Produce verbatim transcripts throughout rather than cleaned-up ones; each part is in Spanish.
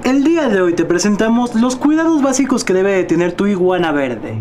El día de hoy te presentamos los cuidados básicos que debe de tener tu iguana verde.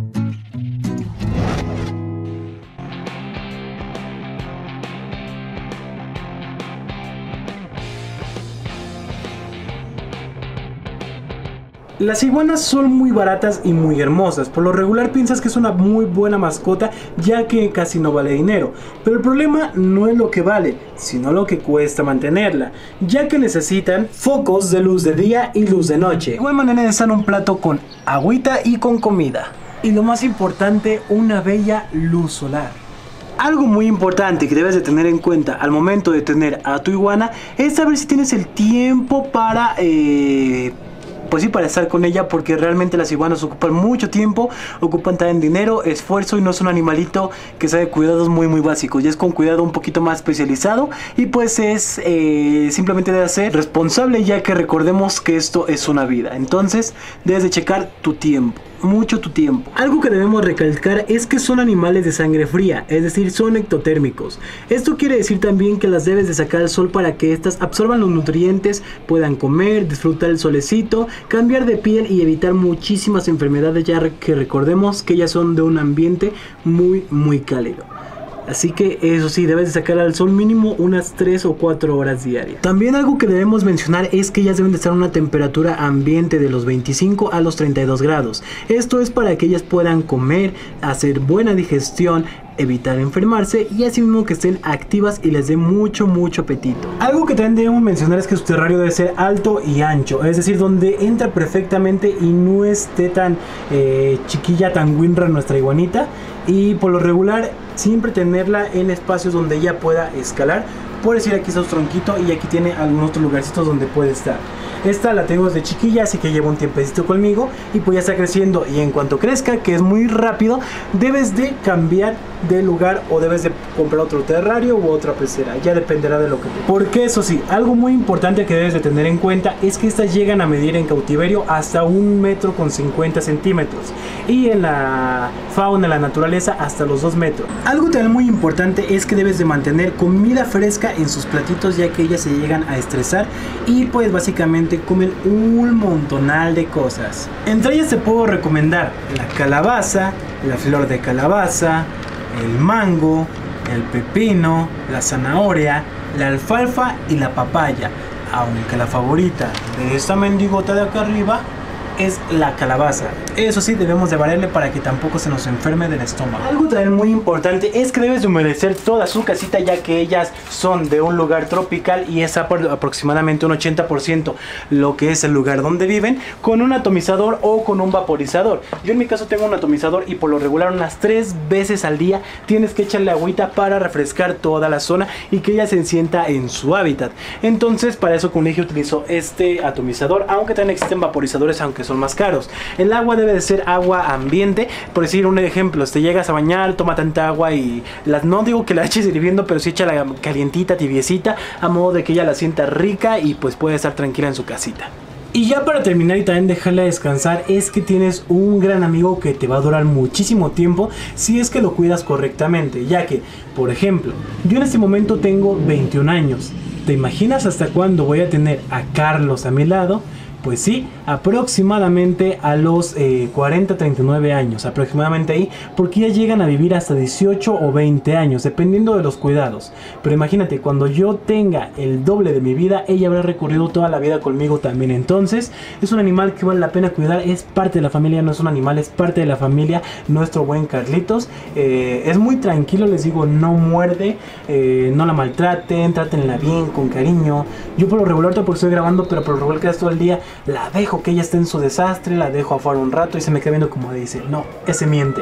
Las iguanas son muy baratas y muy hermosas. Por lo regular piensas que es una muy buena mascota, ya que casi no vale dinero. Pero el problema no es lo que vale, sino lo que cuesta mantenerla, ya que necesitan focos de luz de día y luz de noche. De igual manera necesitan un plato con agüita y con comida. Y lo más importante, una bella luz solar. Algo muy importante que debes de tener en cuenta al momento de tener a tu iguana es saber si tienes el tiempo para... Eh, Pues sí, para estar con ella, porque realmente las iguanas ocupan mucho tiempo, ocupan también dinero, esfuerzo, y no es un animalito que sabe cuidados muy muy básicos, ya es con cuidado un poquito más especializado, y pues es eh, simplemente debe ser responsable, ya que recordemos que esto es una vida. Entonces debes de checar tu tiempo, mucho tu tiempo. Algo que debemos recalcar es que son animales de sangre fría, es decir, son ectotérmicos. Esto quiere decir también que las debes de sacar al sol para que éstas absorban los nutrientes, puedan comer, disfrutar el solecito, cambiar de piel y evitar muchísimas enfermedades, ya que recordemos que ellas son de un ambiente muy muy cálido. Así que eso sí, debes de sacar al sol mínimo unas tres o cuatro horas diarias. También algo que debemos mencionar es que ellas deben de estar a una temperatura ambiente de los veinticinco a los treinta y dos grados. Esto es para que ellas puedan comer, hacer buena digestión, evitar enfermarse y así mismo que estén activas y les dé mucho mucho apetito. Algo que también debemos mencionar es que su terrario debe ser alto y ancho, es decir, donde entra perfectamente y no esté tan eh, chiquilla, tan winra nuestra iguanita. Y por lo regular siempre tenerla en espacios donde ella pueda escalar. Por decir, aquí está su tronquito y aquí tiene algunos otros lugarcitos donde puede estar. Esta la tengo desde chiquilla, así que lleva un tiempecito conmigo y pues ya está creciendo, y en cuanto crezca, que es muy rápido, debes de cambiar de lugar o debes de comprar otro terrario u otra pecera, ya dependerá de lo que te... Porque eso sí, algo muy importante que debes de tener en cuenta es que estas llegan a medir en cautiverio hasta un metro con cincuenta centímetros y en la fauna, en la naturaleza, hasta los dos metros. Algo también muy importante es que debes de mantener comida fresca en sus platitos, ya que ellas se llegan a estresar y pues básicamente comen un montonal de cosas. Entre ellas te puedo recomendar la calabaza, la flor de calabaza, el mango, el pepino, la zanahoria, la alfalfa y la papaya, aunque la favorita de esta mendigota de acá arriba es la calabaza. Eso sí, debemos de variarle para que tampoco se nos enferme del estómago. Algo también muy importante es que debes de humedecer toda su casita, ya que ellas son de un lugar tropical y es aproximadamente un ochenta por ciento lo que es el lugar donde viven, con un atomizador o con un vaporizador. Yo en mi caso tengo un atomizador y por lo regular unas tres veces al día tienes que echarle agüita para refrescar toda la zona y que ella se sienta en su hábitat. Entonces para eso, como dije, utilizo este atomizador, aunque también existen vaporizadores, aunque son más caros. El agua debe de ser agua ambiente. Por decir un ejemplo, te llegas a bañar, toma tanta agua y la, no digo que la eches hirviendo, pero sí echa la calientita, tibiecita, a modo de que ella la sienta rica y pues puede estar tranquila en su casita. Y ya para terminar y también dejarla descansar, es que tienes un gran amigo que te va a durar muchísimo tiempo si es que lo cuidas correctamente, ya que, por ejemplo, yo en este momento tengo veintiún años. ¿Te imaginas hasta cuándo voy a tener a Carlos a mi lado? Pues sí, aproximadamente a los eh, cuarenta, treinta y nueve años, aproximadamente ahí, porque ya llegan a vivir hasta dieciocho o veinte años, dependiendo de los cuidados. Pero imagínate, cuando yo tenga el doble de mi vida, ella habrá recorrido toda la vida conmigo también. Entonces, es un animal que vale la pena cuidar, es parte de la familia, no es un animal, es parte de la familia, nuestro buen Carlitos. Eh, es muy tranquilo, les digo, no muerde, eh, no la maltraten, trátenla bien, con cariño. Yo por lo regular, porque estoy grabando, pero por lo regular quedas todo el día, la dejo que ella esté en su desastre, la dejo afuera un rato y se me queda viendo como dice, no, ese miente.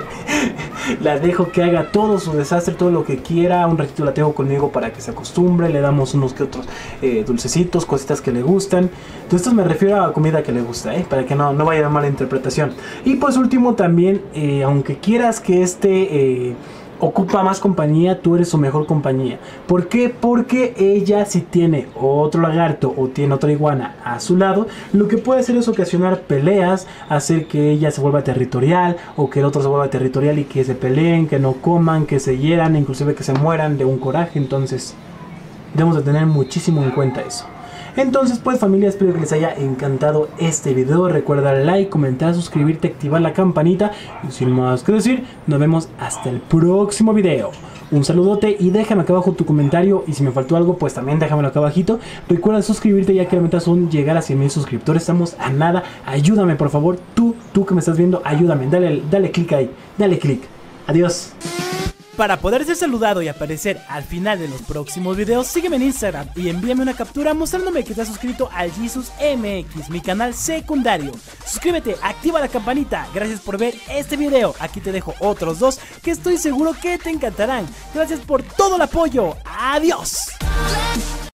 La dejo que haga todo su desastre, todo lo que quiera, un ratito la tengo conmigo para que se acostumbre, le damos unos que otros eh, dulcecitos, cositas que le gustan. Entonces me refiero a comida que le gusta, ¿eh? Para que no, no vaya a mala interpretación. Y pues último también, eh, aunque quieras que este... Eh, ocupa más compañía, tú eres su mejor compañía. ¿Por qué? Porque ella, si tiene otro lagarto o tiene otra iguana a su lado, lo que puede hacer es ocasionar peleas, hacer que ella se vuelva territorial o que el otro se vuelva territorial y que se peleen, que no coman, que se hieran, inclusive que se mueran de un coraje. Entonces debemos de tener muchísimo en cuenta eso. Entonces pues familia, espero que les haya encantado este video. Recuerda darle like, comentar, suscribirte, activar la campanita. Y sin más que decir, nos vemos hasta el próximo video. Un saludote y déjame acá abajo tu comentario. Y si me faltó algo, pues también déjamelo acá abajito. Recuerda suscribirte, ya que la meta son llegar a cien mil suscriptores. Estamos a nada. Ayúdame por favor, tú, tú que me estás viendo, ayúdame. Dale, dale click ahí, dale click. Adiós. Para poder ser saludado y aparecer al final de los próximos videos, sígueme en Instagram y envíame una captura mostrándome que estás suscrito al Jesus M X, mi canal secundario. Suscríbete, activa la campanita. Gracias por ver este video. Aquí te dejo otros dos que estoy seguro que te encantarán. Gracias por todo el apoyo. Adiós.